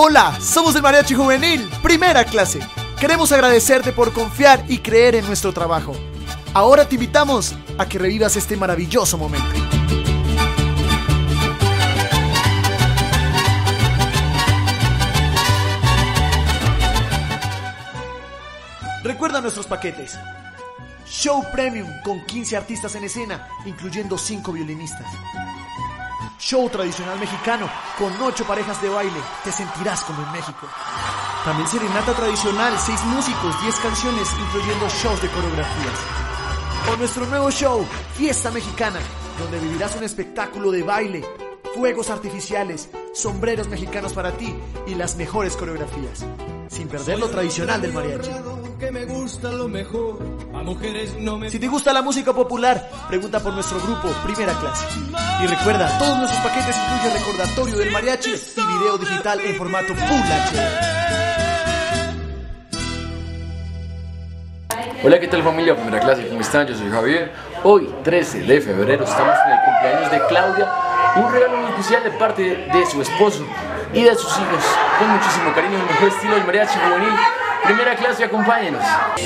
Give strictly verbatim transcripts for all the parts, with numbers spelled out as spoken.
Hola, somos el Mariachi Juvenil, primera clase. Queremos agradecerte por confiar y creer en nuestro trabajo. Ahora te invitamos a que revivas este maravilloso momento. Recuerda nuestros paquetes. Show Premium con quince artistas en escena, incluyendo cinco violinistas. Show tradicional mexicano con ocho parejas de baile, te sentirás como en México. También serenata tradicional, seis músicos, diez canciones, incluyendo shows de coreografías. O nuestro nuevo show, Fiesta Mexicana, donde vivirás un espectáculo de baile, fuegos artificiales, sombreros mexicanos para ti y las mejores coreografías, sin perder lo tradicional del mariachi. Si te gusta la música popular, pregunta por nuestro grupo Primera Clase. Y recuerda, todos nuestros paquetes incluyen recordatorio del mariachi y video digital en formato Full H D. Hola, ¿qué tal familia Primera Clase? ¿Cómo están? Yo soy Javier. Hoy, trece de febrero, estamos en el cumpleaños de Claudia. Un regalo muy especial de parte de su esposo y de sus hijos. Con muchísimo cariño, el mejor estilo del mariachi juvenil. Primera Clase, acompáñenos.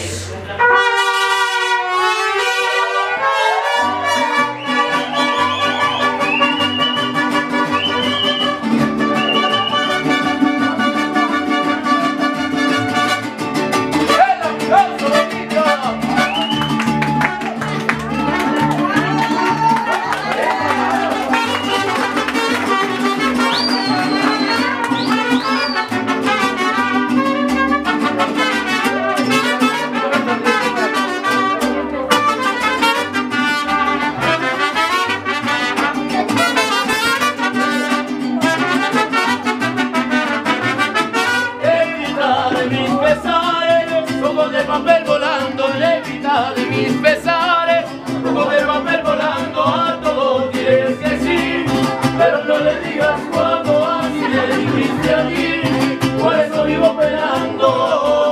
De mis pesares, como de papel volando, a todos diré que sí, pero no le digas cuando así le dijiste a mí, por eso vivo esperando.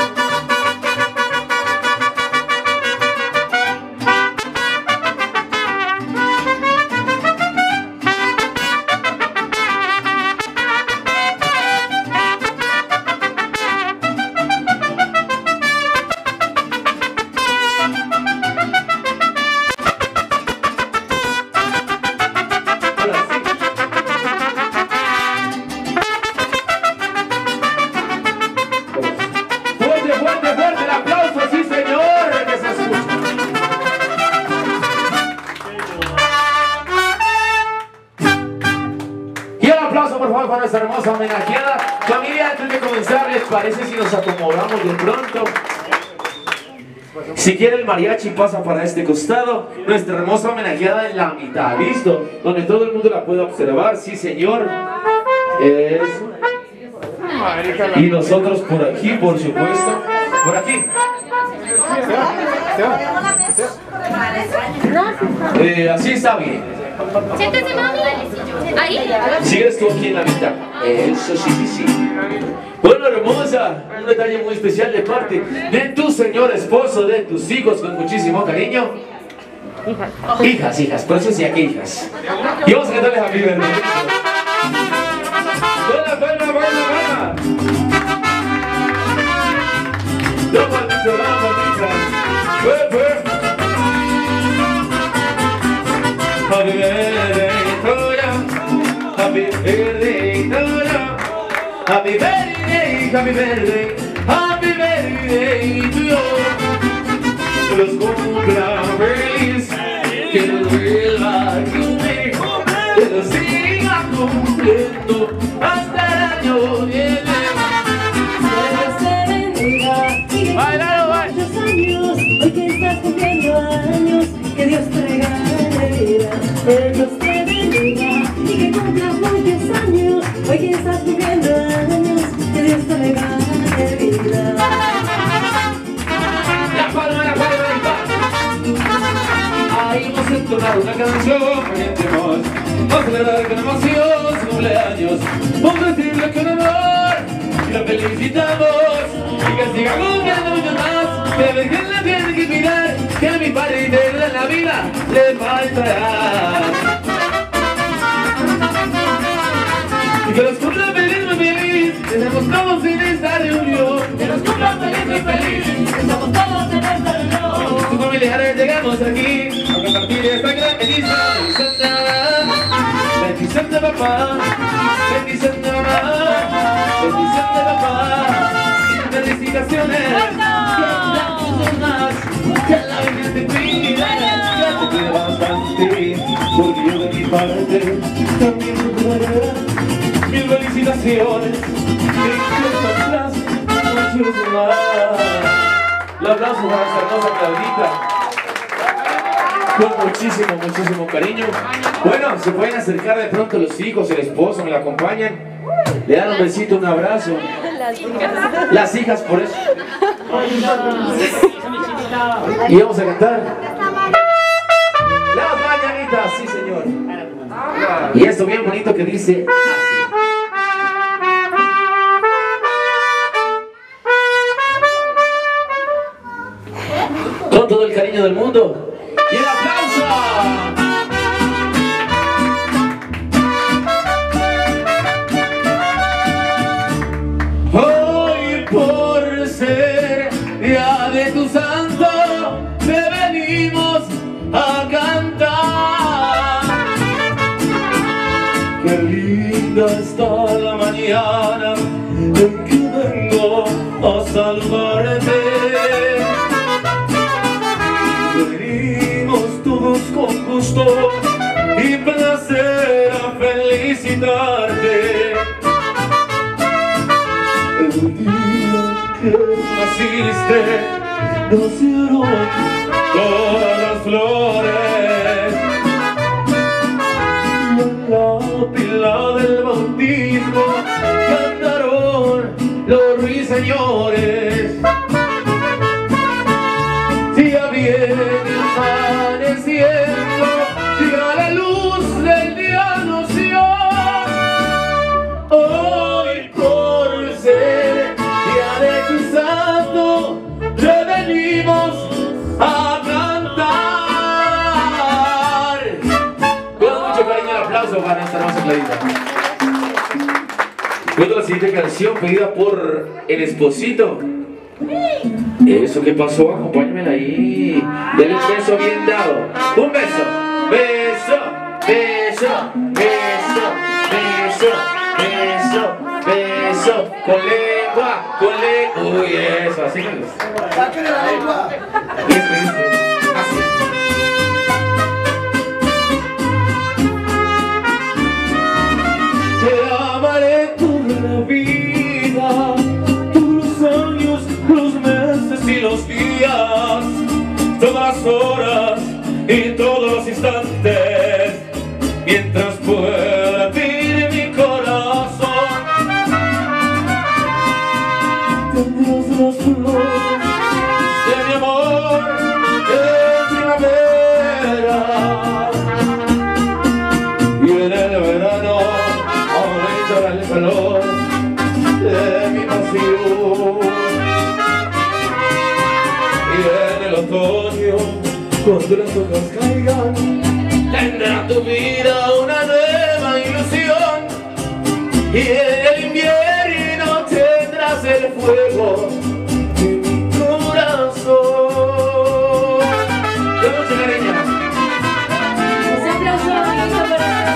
Por favor, para nuestra hermosa homenajeada. Familia, antes de comenzar, ¿les parece si nos acomodamos de pronto? Si quiere el mariachi pasa para este costado. Nuestra hermosa homenajeada en la mitad, ¿listo? Donde todo el mundo la pueda observar, sí señor. Eso. Y nosotros por aquí, por supuesto. Por aquí. Eh, así está bien. Siéntese, mami. Ahí. Sigues tú aquí en la mitad. Eso sí, sí, sí. Bueno, hermosa, un detalle muy especial de parte de tu señor esposo, de tus hijos, con muchísimo cariño. Hijas. Hijas, hijas, por eso sí, aquí hijas. Y vamos a cantarles a mi verdad. Buena, buena, buena, buena. No maldito, no maldito. Happy birthday to ya, happy birthday to ya, happy birthday, happy birthday, happy birthday to you. Que los cumpla feliz, que los vuelva a cumplir, que los siga cumpliendo hasta el año viene. Dios te bendiga, sigue muchos años, hoy que estás cumpliendo años, que Dios te regale. Dios te bendiga y que cumplas muchos años. Hoy que estás cumpliendo años, que Dios te regale vida. La palma, la palma, la palma. Ahí vamos a entonar una canción, gente más. Vamos a celebrar con emoción su cumpleaños. Vamos a decirle con amor y lo felicitamos. Y que siga cumpliendo mucho más. Que la Virgen la tiene que mirar, que a mi padre eterno en la vida le faltará. Y que los cumpla feliz, muy feliz, todos en esta reunión. Que nos cumplan feliz y feliz, estamos todos en esta reunión. Tus familiares llegamos aquí a compartir esta gran bendición. Bendición de papá, bendición de mamá, bendición de papá, y felicitaciones. Que más, que la Virgen te cuida, que te cuida bastante, porque yo de mi parte también te cuidaré. Mil felicitaciones, que atrás, muchos más. Un aplauso para esta hermosa Claudita. Con muchísimo, muchísimo cariño. Bueno, se pueden acercar de pronto los hijos, el esposo, me la acompañan. Le dan un besito, un abrazo. Las hijas, por eso. Y vamos a cantar las mañanitas, sí señor. Y esto bien bonito que dice así. Con todo el cariño del mundo. ¡Y el aplauso! Hoy por ser día de tu santo te venimos a cantar. Qué linda está la mañana en que vengo a saludarte. Con gusto y placer a felicitarte. El día que naciste nacieron todas las flores, y en la pila del bautismo cantaron los ruiseñores. Ya viene amaneciendo, ya la luz del día anunció. Hoy por ser día de tu santo, le venimos a cantar. Con mucho cariño, el aplauso para esta hermosa Clarita. Luego la siguiente canción pedida por el esposito. Eso que pasó, acompáñamela ahí. Denle un beso bien dado. Un beso, beso, beso, beso, beso, beso, beso. Con lengua, con lengua. Uy, eso, así que gusta. ¡Sáquenle la lengua! Eso, eso. Así. Te amaré toda la vida, todos los años, los meses y los días, todas las horas y todos los instantes, mientras pueda latir mi corazón. Tendrás las flores de mi amor de primavera, y en el verano aumentará el calor de mi pasión. Y en el otoño, cuando las hojas caigan, tendrá tu vida una nueva ilusión. Y en el invierno tendrás el fuego de mi corazón. ¡Qué mucha cariño! Ese aplauso bonito para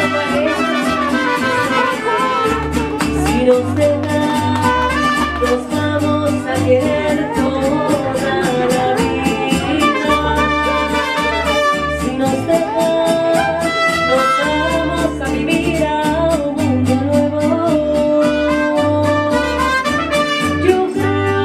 nosotros. Si nos dejas, nos vamos a querer toda la vida. Si nos dejas, nos vamos a vivir a un mundo nuevo. Yo creo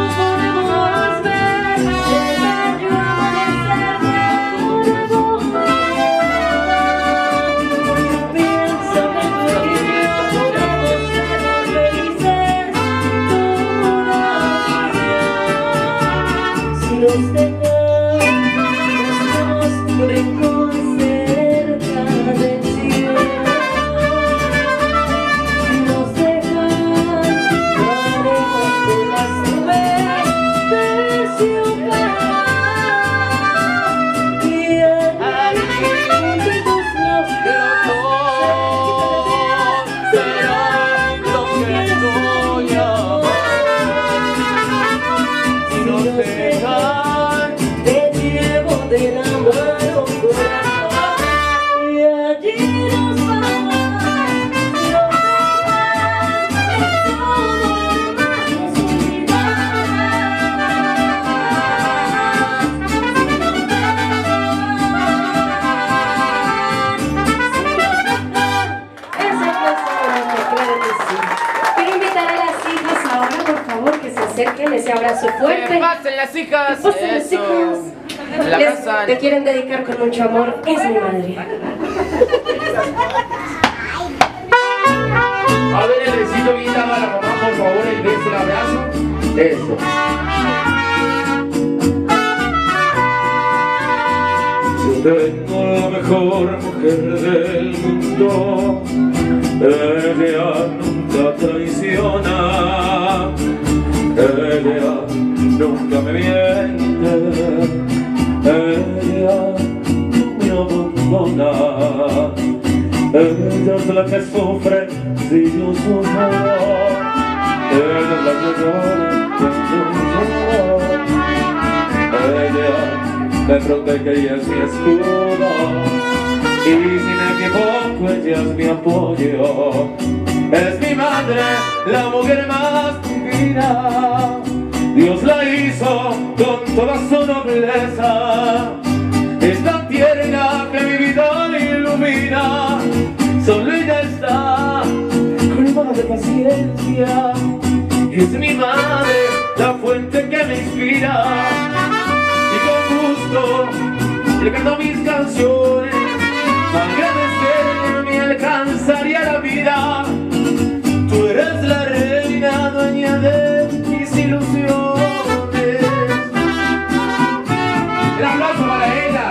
pasen las hijas. Pasen las Eso. hijas. La Les, casa. le quieren dedicar con mucho amor. Es mi madre. A ver el besito bien dado a la mamá, por favor, el beso, el abrazo. Eso. Yo tengo la mejor mujer del mundo. Ella nunca traiciona. Ella nunca me miente. Ella no me abandona. Ella es la que sufre si yo sufro. Ella es la que llora cuando lloro. Ella me protege y es mi escudo. Y si me equivoco ella es mi apoyo. Es mi madre, la mujer más divina. Dios la hizo con toda su nobleza. Es tan tierna que mi vida ilumina. Solo ella está colmada de paciencia. Es mi madre, la fuente que me inspira. Y con gusto le canto mis canciones. Agradecerle me alcanzaría la vida. Tú eres la reina, dueña de mis ilusiones. El aplauso para ella.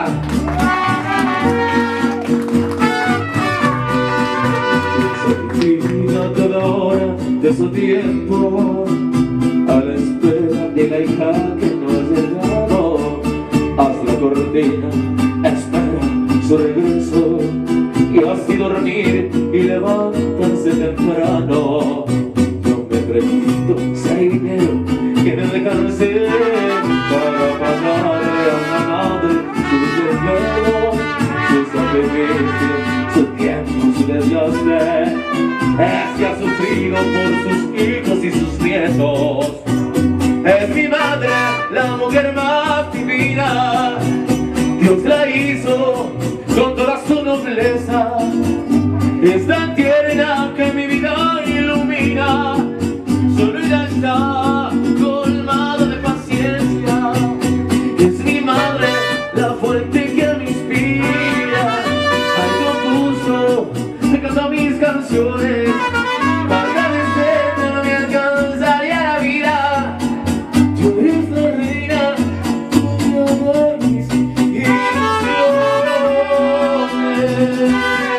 Vida toda hora de su tiempo, a la espera de la hija que no ha llegado. Haz la cortina, espera su regreso, y así dormir y levantarse temprano. Yo me pregunto si hay dinero que me alcance para pagarle a una madre su desvelo, su sacrificio, su tiempo, su desgaste. Es que ha sufrido por sus hijos y sus nietos. Es mi madre, la mujer más divina. Dios la hizo con toda su nobleza. Es tan tierna que mi vida ilumina. Solo ella está colmada de paciencia. Es mi madre, la fuente que me inspira. Al concurso me canto mis canciones. Para agradecerme no me alcanzaría la vida. Tú eres la reina, dueña de mis ilusiones.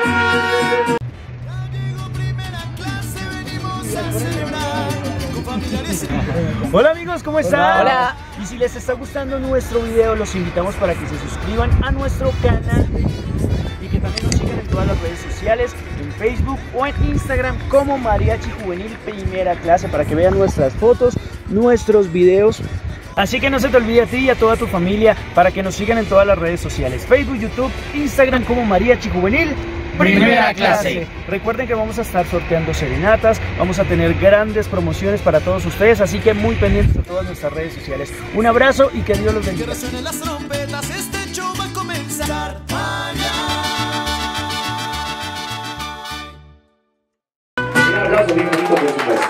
Hola amigos, ¿cómo están? Hola. Y si les está gustando nuestro video, los invitamos para que se suscriban a nuestro canal y que también nos sigan en todas las redes sociales, en Facebook o en Instagram como Mariachi Juvenil Primera Clase, para que vean nuestras fotos, nuestros videos. Así que no se te olvide a ti y a toda tu familia para que nos sigan en todas las redes sociales, Facebook, YouTube, Instagram como Mariachi Juvenil Primera Clase. Recuerden que vamos a estar sorteando serenatas, vamos a tener grandes promociones para todos ustedes, así que muy pendientes de todas nuestras redes sociales. Un abrazo y que Dios los bendiga. Que resuenen las trompetas, este show va a comenzar. Un aplauso bien bonito, por supuesto.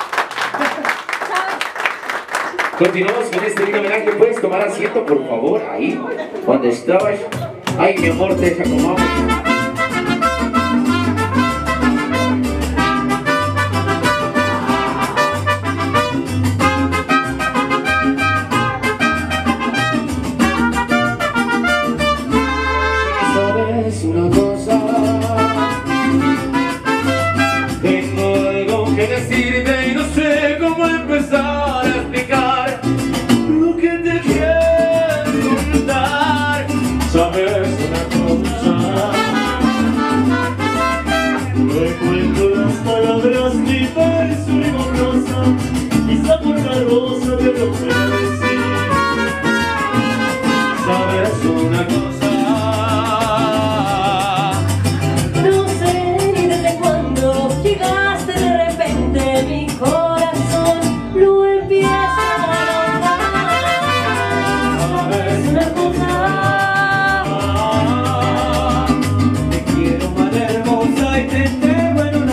Continuamos con este lindo homenaje. ¿Puedes tomar asiento, por favor? Ahí, donde estabas. Ay, mi amor, te desacomodamos. ¿Sabes una cosa? Tengo algo que decirte y no sé cómo empezar a explicar lo que te quiero contar. ¿Sabes una cosa? No encuentro las palabras ni para su rosa, quizá por la rosa de lo que decir. ¿Sabes una cosa? No sé ni desde cuándo llegaste de repente, mi corazón lo empieza a lograr. Es una cosa. Te quiero, madre hermosa, y te tengo en una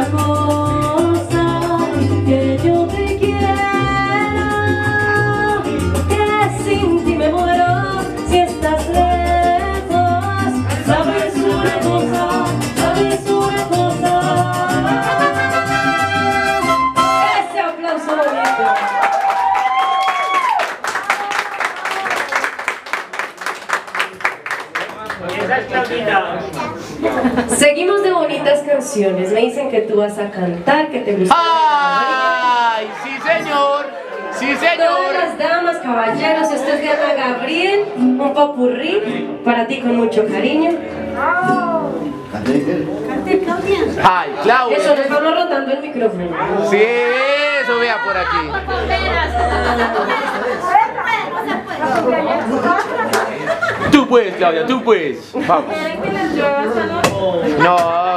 otra cosa que yo te quiera, que sin ti me muero si estás lejos. Sabes una cosa, sabes una cosa. Ese aplauso bonito. Esa es Claudita. Seguimos de bonitas canciones. Me dicen que tú vas a cantar, que te gusta. ¡Ay! ¡Sí, señor! ¡Sí, Todas señor! las damas, caballeros, si usted es de Ana Gabriel, un popurrí para ti con mucho cariño. ¡Ay, Claudia! Eso, nos vamos rotando el micrófono. Sí, eso vea por aquí. Tú puedes, Claudia, tú puedes. Vamos. No.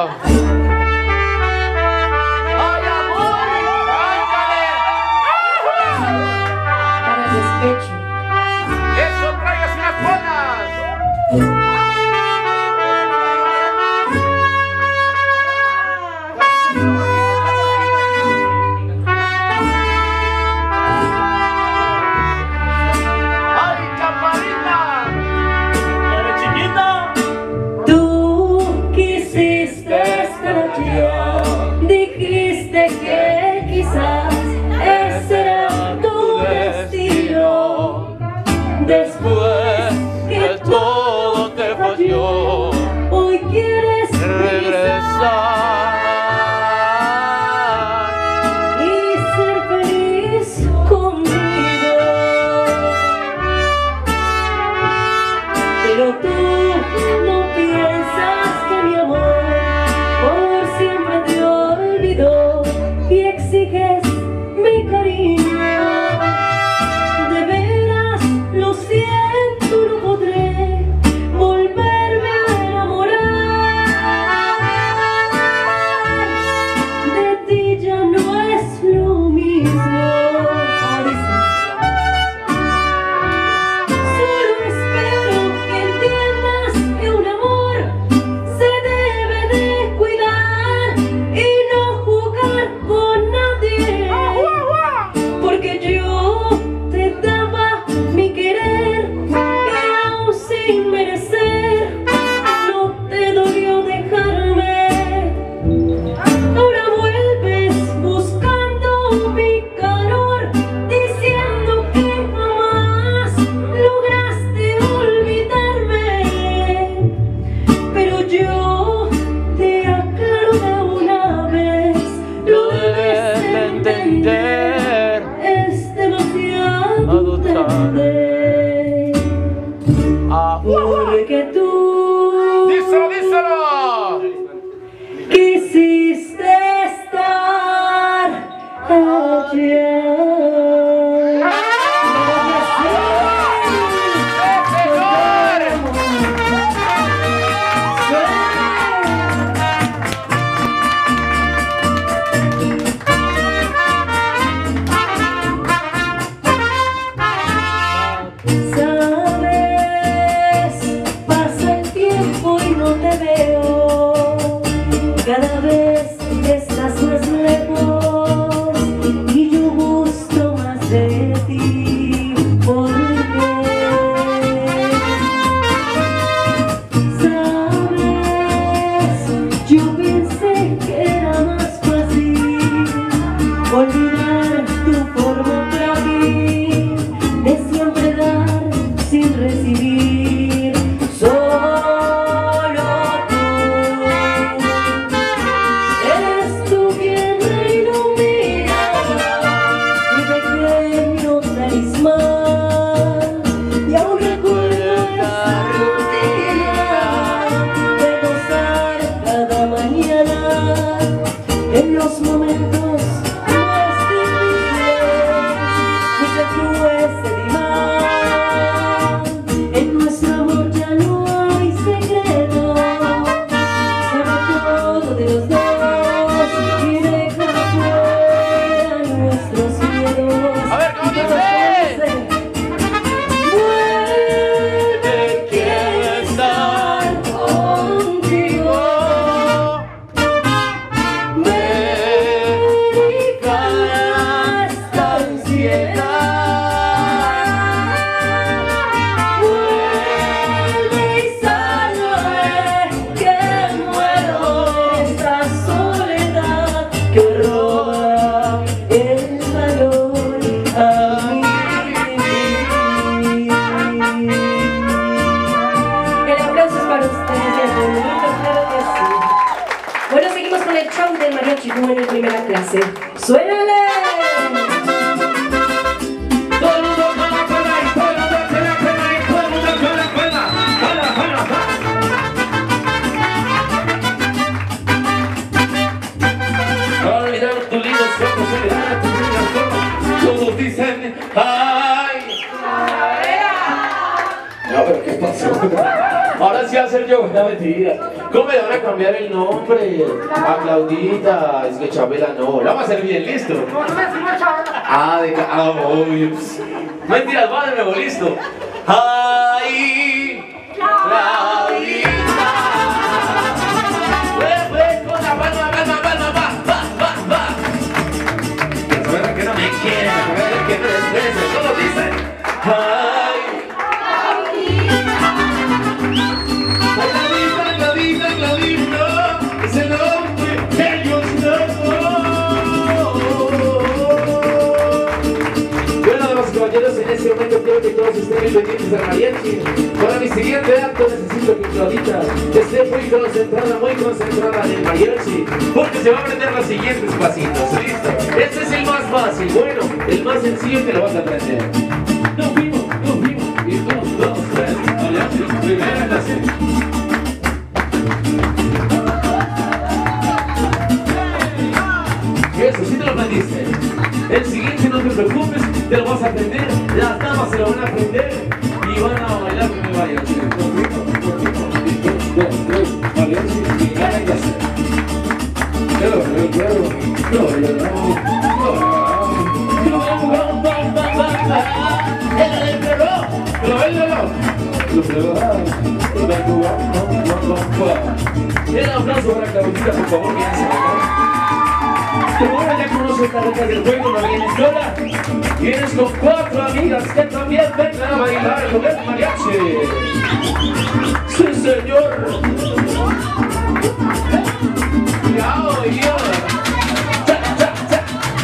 ¡Ay, amor! ¡Cántale! Para el despecho. ¡Eso, traigas unas bolas! ¡Ay, campanita! Tú quisiste estar allá, dijiste que quizás ese era tu destino. Después que todo te falló, hoy quieres regresar y ser feliz conmigo. Pero tú no piensas que mi amor por siempre te olvidó y exiges mi cariño. De veras, lo siento, no podré volverme a enamorar. De ti ya no es lo mismo. Solo espero que entiendas que un amor se debe de cuidar y no jugar con nadie. Porque yo te daba mi querer y aún sin merecer no te dolió dejarme. Ahora vuelves buscando mi calor, diciendo que jamás lograste olvidarme. Pero yo te aclaro de una vez, lo debes de entender, es demasiado tarde. Porque tú ¡Díselo, díselo! quisiste estar allá. Sabes, pasa el tiempo y no te veo. Cada vez estás más lejos y yo show del mariachi juvenil en primera clase. ¡Suénale! Todo el mundo con la cola y todo el mundo con la cola y todo el mundo con la cola. ¡Hala, hala, hala! Al mirar tus lindos ojos, al mirar tus lindos ojos, todos dicen ¡ay! No, pero ¿qué pasó? Ahora sí va a ser yo, una mentira. ¿Cómo me van a cambiar el nombre? A Claudita, es que Chabela no. La vamos a hacer bien, listo. Ah, de ca- ah, obvio. Mentiras, va de nuevo, listo. ¡Ay! Claudita. Pues, pues, con la palma, palma, palma, va, va, va, va. Que suena que no me quiere, que me desprecia. ¿Cómo dice? ¡ay! Caballeros, en este momento quiero que todos estén muy pendientes al mariachi. Para mi siguiente acto necesito que Claudita esté muy concentrada, muy concentrada en el mariachi, porque se va a aprender los siguientes pasitos. ¿Listo? Este es el más fácil, bueno, el más sencillo que lo vas a aprender. Nos vimos, nos vimos, y dos, dos, tres, mariachi, primera clase. Eso, sí te lo aprendiste. El siguiente no te preocupes, te lo vas a aprender, las damas se lo van a aprender y van a bailar con el mariachi. Mariachi, y gana y hacer. Claro, claro, claro, el aplauso para Claudita, por favor, que hace acá. Como ahora ya conoces las reglas del juego, no vienes sola, vienes con cuatro amigas que también vengan a bailar con el mariachi. ¡Sí, señor! ¡Yao, yo! ¡Cha, cha, cha!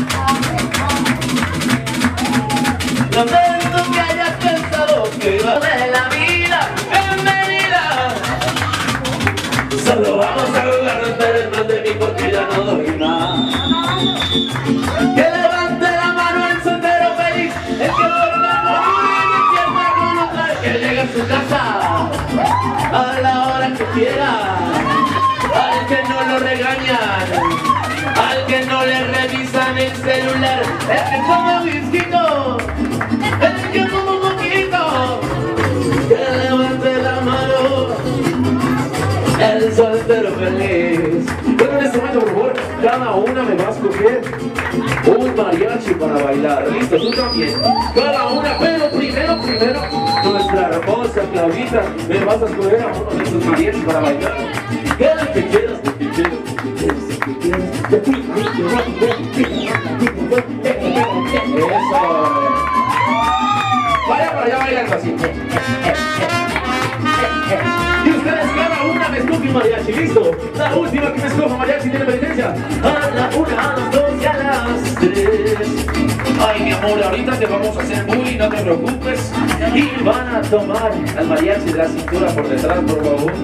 Lamento que hayas pensado que iba de la vida, bienvenida. Solo vamos a jugar, pero es más de mí porque ya no doy más. Que levante la mano el soltero feliz, el que duerme morir y pierna con otra, que llegue a su casa a la hora que quiera, al que no lo regañan, al que no le revisan el celular, el que toma whisky, el que fuma un poquito, que levante la mano el soltero feliz. Bueno, en este momento, por favor, cada una me va a escoger un mariachi para bailar. Listo, tú también. Cada una, pero primero, primero, nuestra hermosa Claudita, me vas a escoger a uno de esos mariachis para bailar. El que quieras, el que quieras, el que quieras. Eso. Vaya para allá bailando así. Y ustedes cada una me escoge un mariachi, ¿listo? La última que me escoja mariachi tiene penitencia. A la una, a las dos y a las tres. Ay, mi amor, ahorita te vamos a hacer bullying, no te preocupes. Y van a tomar al mariachi de la cintura por detrás, por favor.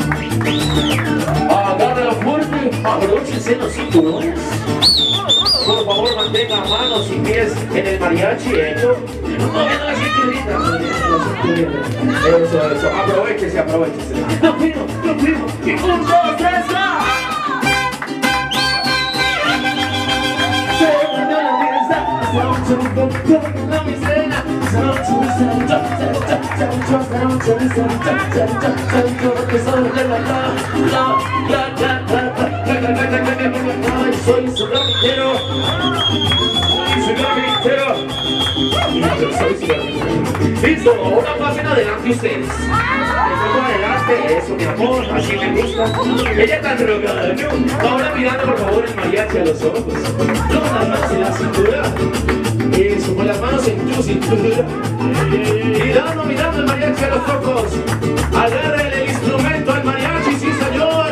Agárralo fuerte, abróchense los cinturones. Por favor, mantenga manos y pies en el mariachi, hecho. Moviendo la cinturita, moviendo la cinturita. Eso, eso, aprovechese, aprovechese. ¡Nos fuimos, nos fuimos! ¡Y un, dos, tres, ¡va! Se volvió la fiesta, esta noche me contó la micena. Esta noche me salió, esta noche me salió, que solo le la la, la, la, la, la, soy su carpintero, soy su carpintero, soy su carpintero. Listo, ahora pasen adelante ustedes. Un poco adelante, eso mi amor, así me gusta. Ella está drogada, ¿no? Ahora mirando por favor el mariachi a los ojos. No, las manos en la cintura. Eso, con las manos en tu cintura. Mirando, mirando el mariachi a los ojos. Agárrele el instrumento al mariachi, sí señor.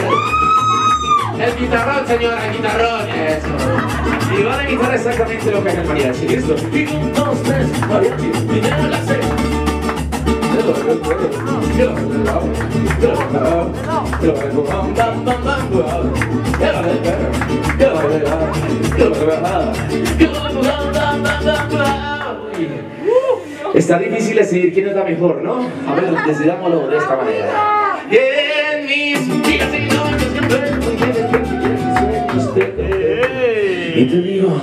El guitarrón, señora, el guitarrón, eso. Y van a quitar exactamente lo que es el mariachi, ¿listo? Y un, dos, tres, mariachi, primero la C. Está difícil decidir quién es la mejor, ¿no? A ver, decidámoslo de esta manera. Y en mis días y noches que duermo y me despierto y en mis sueños te veo. Y te digo,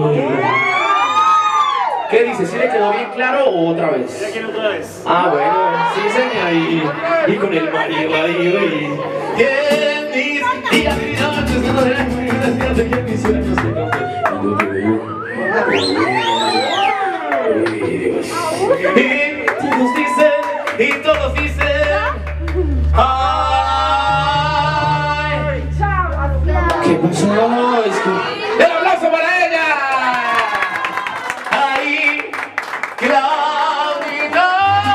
¿qué dices? ¿Sí le quedó bien claro o otra vez? Mira quién otra vez. Ah, bueno, sí, señor, y, y con el marido ahí, y... Y en mis días y noches que duermo y me despierto y en mis sueños te veo. Y yo te veo. Y todos dicen, y todos dicen, ay, ¿qué pasó? Es que... ¡El aplauso para ella! ¡Ay, Claudita!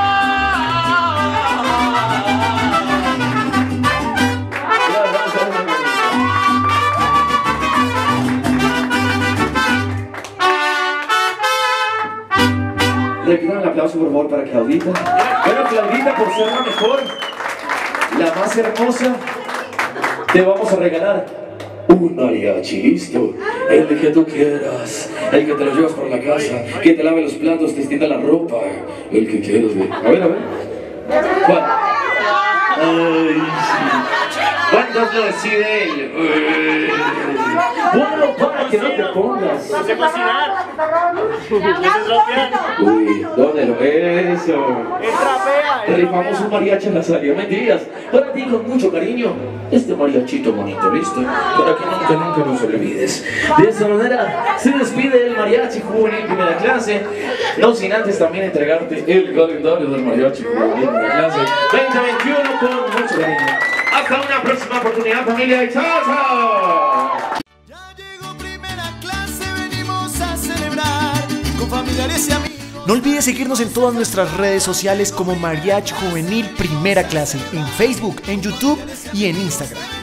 Le pido un aplauso por favor para Claudita. Bueno, Claudita, por ser la mejor, la más hermosa, te vamos a regalar un mariachi, listo. El que tú quieras, el que te lo llevas por la casa, que te lave los platos, te extienda la ropa, el que quieras. Ve. A ver, a ver. ¿Cuál? Ay, sí. ¿Cuántos lo decide él? Eh, Ponlo para que no te pongas. No sé cocinar. No sé tropear. Uy, ¿dónde lo eso? Es trapea. es Rifamos trapea. un mariachi en la salida, mentiras. Para ti con mucho cariño, este mariachito bonito, ¿listo? Para que nunca, nunca nos olvides. De esta manera se despide el mariachi juvenil primera clase. No sin antes también entregarte el calendario del mariachi juvenil primera clase veinte veintiuno con mucho cariño. Hasta una próxima oportunidad, familia, y chao, chao. Ya llegó primera clase, venimos a celebrar con familiares y amigos. No olvides seguirnos en todas nuestras redes sociales como Mariachi Juvenil Primera Clase, en Facebook, en YouTube y en Instagram.